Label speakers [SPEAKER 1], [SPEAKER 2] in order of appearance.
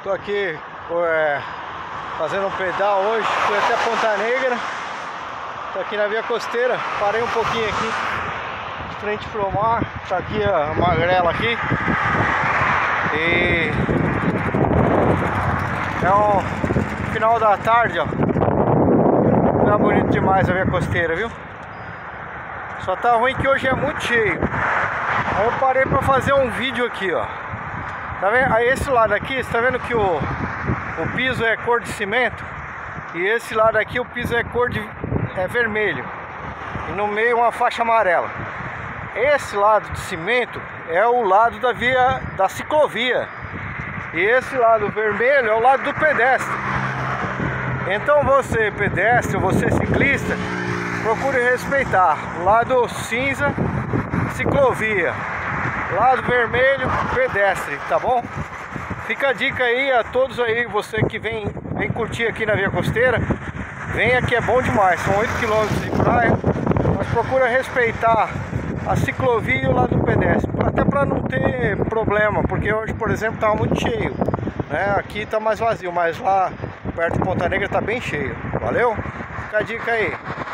[SPEAKER 1] Tô aqui fazendo um pedal hoje, fui até Ponta Negra. Tô aqui na via costeira, parei um pouquinho aqui de frente pro mar. Tá aqui a magrela aqui. E é um final da tarde, ó. Tá bonito demais a via costeira, viu? Só tá ruim que hoje é muito cheio. Aí eu parei pra fazer um vídeo aqui, ó. Tá vendo? Aí esse lado aqui, você tá vendo que o piso é cor de cimento? E esse lado aqui o piso é cor de vermelho. E no meio uma faixa amarela. Esse lado de cimento é o lado da ciclovia. E esse lado vermelho é o lado do pedestre. Então você pedestre, você ciclista, procure respeitar. Lado cinza, ciclovia. Lado vermelho, pedestre, tá bom? Fica a dica aí a todos aí, você que vem curtir aqui na via costeira. Venha que é bom demais, são 8 km de praia. Mas procura respeitar a ciclovia e o lado do pedestre, até para não ter problema, porque hoje, por exemplo, tá muito cheio, né? Aqui tá mais vazio, mas lá perto de Ponta Negra tá bem cheio. Valeu? Fica a dica aí.